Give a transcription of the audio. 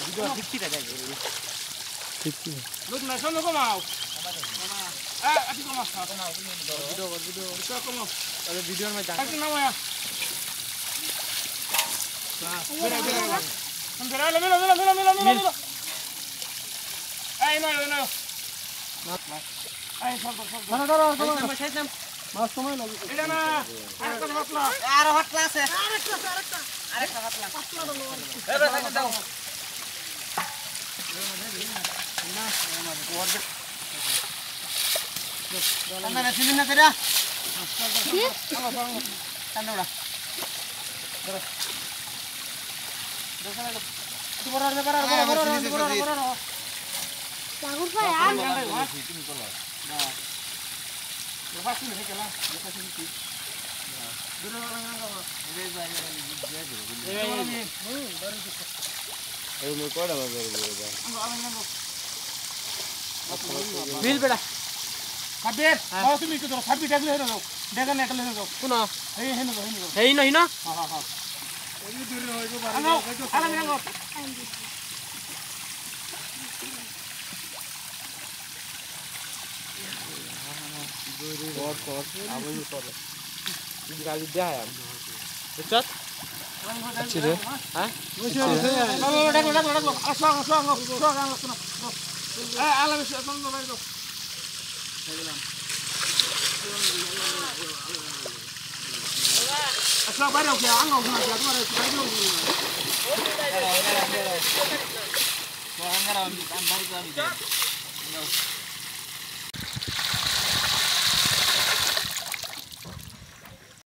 Kecil aja. Kecil. Lu nasi mau kau mau? Ati kau mau? Video. Bisa kau mau? Kalau video mah jangan. Kasih nama ya. Nah, bela. Mila. Ayo. Ayo, sampai. Mana. Mas সময় লাগে এটা না আরেকটা হাতলা আর হাতলা আছে আরেকটা হাতলা এই দাও না না সিলিন না করে কি কান্দাড়া বড় Lagu saya. Lepas ini kelah, lepas ini. Dulu orang apa? Ayo mau kau dah baru. Bil beda. Kabir, mau tu mikir tu, kabir dah boleh tu. Dah net boleh tu. Kuna. Hino. Ha. Ini dulu itu baru. Alam yang kau. Kali dia ya. Becut? Kecil deh. Hah? Dak. Asal. Alam siapa tu baru tu. Asal baru ke angau sana dia tu baru tu. Orang orang ambil gambar tu ambil.